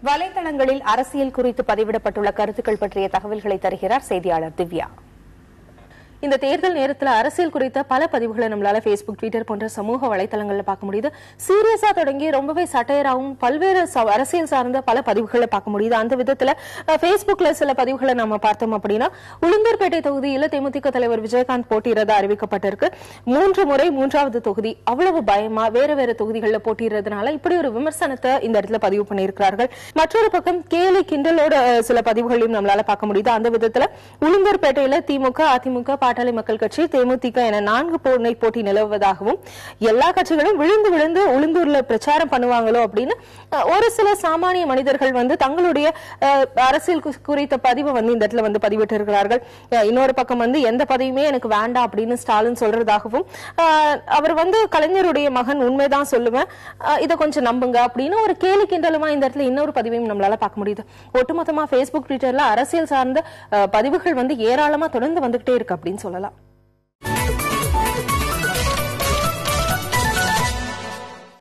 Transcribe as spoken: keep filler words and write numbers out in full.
வலைதளங்களில் அரசியல் குறித்து பதிவிடப்பட்டுள்ள கருத்துக்கள் பற்றிய தகவல்களை தருகிறார் செய்தியாளர் திவ்யா. இந்த தேர்தல் நேரத்தில் அரசியல் குறித்த பல பதிவுகளை நம்மளால பேஸ்புக், ட்விட்டர் போன்ற சமூக வலைதளங்கள்ல பார்க்க முடியுது. சீரியஸா தொடங்கி ரொம்பவே சட்டையராகவும் பல்வேறு அரசியல் சார்ந்த பல பதிவுகளை பார்க்க முடியுது. அந்த விதத்துல பேஸ்புக்ல சில பதிவுகளை நம்ம பார்த்தோம் அப்படின்னா, உளுந்தூர்பேட்டை தொகுதியில தேமுதிக தலைவர் விஜயகாந்த் போட்டியிடறதா அறிவிக்கப்பட்டிருக்கு. மூன்று முறை மூன்றாவது தொகுதி, அவ்வளவு பயமா வேற வேற தொகுதிகளில் போட்டியிடுறதுனால இப்படி ஒரு விமர்சனத்தை இந்த இடத்துல பதிவு பண்ணியிருக்கிறார்கள். மற்றொரு பக்கம் கேலி கிண்டலோட சில பதிவுகளையும் நம்மளால பார்க்க முடியுது. அந்த விதத்துல உளுந்தூர்பேட்டையில திமுக, அதிமுக, பாட்டாளி மக்கள் கட்சி, தேமுதிக என நான்கு போர்னை போட்டி நிலவுவதாகவும், எல்லா கட்சிகளும் விழுந்து விழுந்து உளுந்தூர்ல பிரச்சாரம் பண்ணுவாங்களோ அப்படின்னு ஒரு சில சாமானிய மனிதர்கள் வந்து தங்களுடைய அரசியல் குறித்த பதிவை வந்து இந்த இடத்துல வந்து பதிவிட்டு இருக்கிறார்கள். இன்னொரு பக்கம் வந்து எந்த பதவியுமே எனக்கு வேண்டாம் அப்படின்னு ஸ்டாலின் சொல்றதாகவும், அவர் வந்து கலைஞருடைய மகன், உண்மைதான் சொல்லுவேன், இதை கொஞ்சம் நம்புங்க அப்படின்னு ஒரு கேலி கிண்டலுமா இந்த இடத்துல இன்னொரு பதிவையும் நம்மளால பார்க்க முடியுது. ஒட்டுமொத்தமா பேஸ்புக், ட்விட்டர்ல அரசியல் சார்ந்த பதிவுகள் வந்து ஏராளமா தொடர்ந்து வந்துகிட்டே இருக்கு அப்படின்னு சொல்லலாம்.